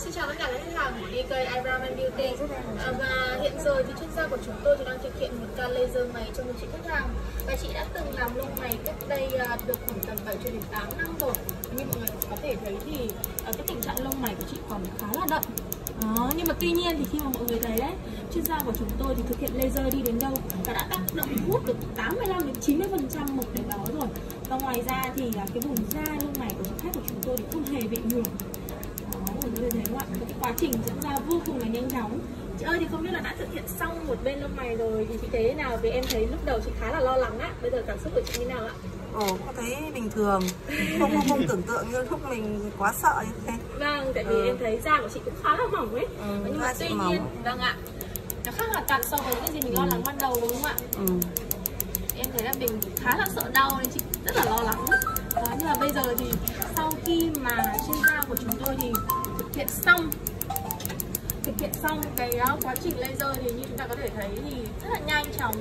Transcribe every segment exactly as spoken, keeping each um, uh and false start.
Xin chào tất cả các khách hàng của đê ca Eyebrow and Beauty. À, và hiện giờ thì chuyên gia của chúng tôi thì đang thực hiện một ca laser mày cho một chị khách hàng. Và chị đã từng làm lông mày cách đây uh, được khoảng tầm bảy cho đến tám năm rồi. Như mọi người có thể thấy thì uh, cái tình trạng lông mày của chị còn khá là đậm. Đó, nhưng mà tuy nhiên thì khi mà mọi người thấy đấy, chuyên gia của chúng tôi thì thực hiện laser đi đến đâu và đã tác động hút được tám mươi lăm đến chín mươi phần trăm một đến đó rồi. Và ngoài ra thì là cái vùng da lông mày của chị khách của chúng tôi thì không hề bị nhường. Mọi người thấy không ạ? Cái quá trình diễn ra vô cùng là nhanh chóng. Chị ơi thì không biết là đã thực hiện xong một bên lông mày rồi thì chị thấy thế nào? Vì em thấy lúc đầu chị khá là lo lắng á. Bây giờ cảm xúc của chị như nào ạ? Ồ, có thấy bình thường. Không không, không tưởng tượng như lúc mình quá sợ như thế. Vâng, tại vì ừ. em thấy da của chị cũng khá là mỏng ấy. Ừ, nhưng mà tuy mỏng. nhiên, vâng ạ, nó khác là cạn so với những gì mình lo lắng ban đầu đúng không ạ? Ừ. Em thấy là mình khá là sợ đau nên chị rất là lo lắng. Đó, nhưng mà bây giờ thì sau khi mà chuyên gia của chúng tôi thì thực hiện xong thực hiện xong cái quá trình laser thì như chúng ta có thể thấy thì rất là nhanh chóng.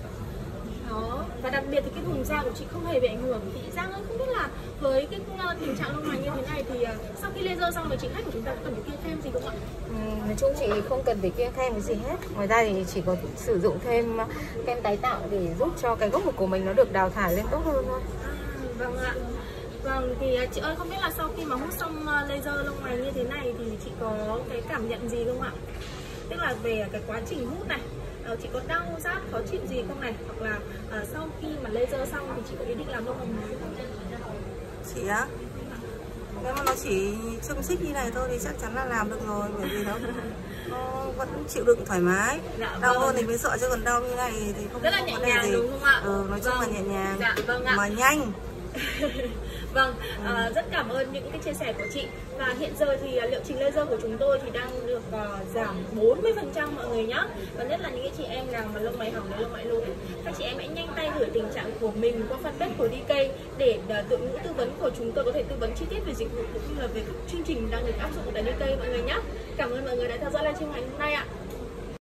Đó, và đặc biệt thì cái vùng da của chị không hề bị ảnh hưởng. Thì Giang ơi, không biết là với cái tình trạng lông mày như thế này thì sau khi laser xong thì chị khách của chúng ta có cần phải kiêng khem gì không ạ? Ừ, nói chung chị không cần phải kiêng khem cái gì hết. Ngoài ra thì chỉ có sử dụng thêm kem tái tạo để giúp cho cái gốc mực của mình nó được đào thải lên tốt hơn thôi. À, vâng ạ. Vâng, thì chị ơi không biết là sau khi mà hút xong laser lông mày như thế này thì chị có cái cảm nhận gì không ạ? Tức là về cái quá trình hút này, chị có đau rát khó chịu gì không này? Hoặc là uh, sau khi mà laser xong thì chị có ý định làm lông hồng mới không? Chị á? Nếu mà nó chỉ châm xích như này thôi thì chắc chắn là làm được rồi. Bởi vì nó, nó vẫn chịu đựng thoải mái. Dạ, đau vâng. hơn thì mới sợ, chứ còn đau như này thì không rất là có nhẹ vấn đề nhàng gì. đúng không ạ? Ừ, nói chung vâng. là nhẹ nhàng. Dạ, vâng ạ. Mà nhanh. Vâng, ừ. à, rất cảm ơn những cái chia sẻ của chị. Và hiện giờ thì liệu trình laser của chúng tôi thì đang được uh, giảm bốn mươi phần trăm mọi người nhé. Và nhất là những cái chị em nào mà lông mày hỏng đến lông mày lỗi, các chị em hãy nhanh tay gửi tình trạng của mình qua fanpage của đê ca để uh, đội ngũ tư vấn của chúng tôi có thể tư vấn chi tiết về dịch vụ cũng như là về các chương trình đang được áp dụng tại đê ca mọi người nhé. Cảm ơn mọi người đã theo dõi livestream ngày hôm nay ạ.